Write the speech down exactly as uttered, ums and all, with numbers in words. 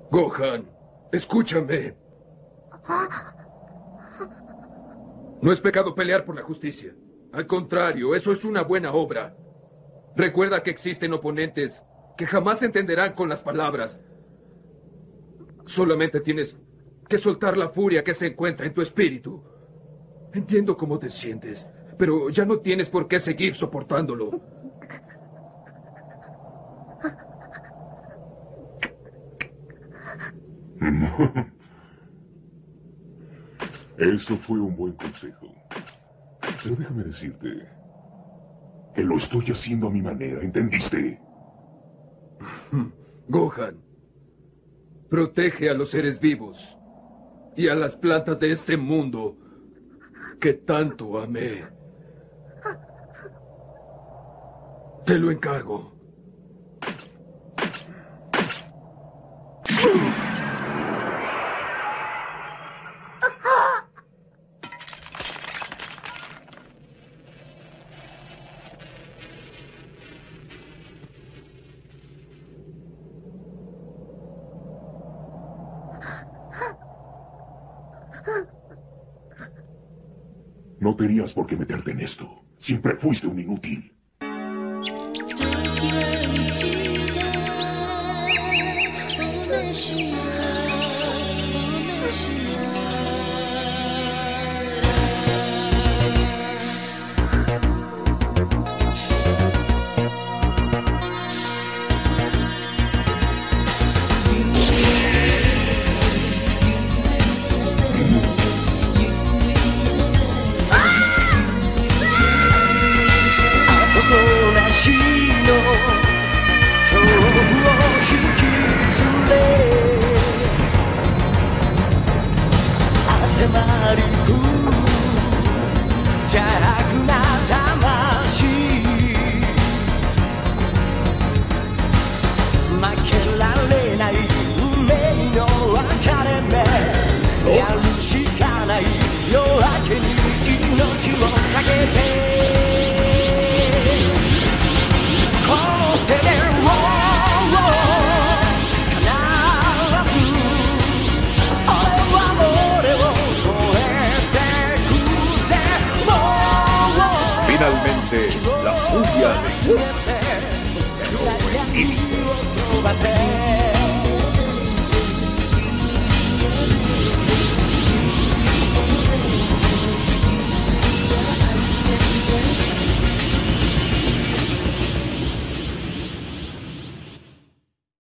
Gohan, escúchame. No es pecado pelear por la justicia. Al contrario, eso es una buena obra. Recuerda que existen oponentes que jamás entenderán con las palabras. Solamente tienes que soltar la furia que se encuentra en tu espíritu. Entiendo cómo te sientes, pero ya no tienes por qué seguir soportándolo. Eso fue un buen consejo. Pero déjame decirte que lo estoy haciendo a mi manera, ¿entendiste? Gohan, protege a los seres vivos y a las plantas de este mundo que tanto amé. Te lo encargo. No tenías por qué meterte en esto. Siempre fuiste un inútil. Finalmente, la furia de Goku superó el límite.